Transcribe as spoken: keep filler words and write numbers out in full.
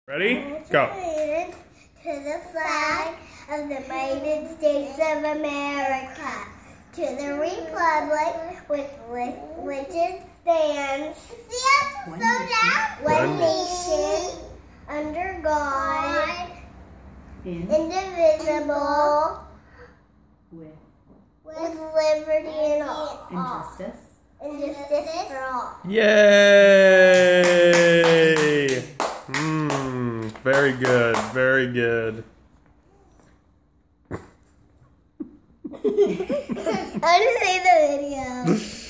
Ready? Go. To the flag of the United States of America, to the republic with, with which it stands, one nation, one nation, under God, indivisible, with, with liberty and all, and justice. and justice for all. Yay! Mmm, very good, very good. I want to see the video.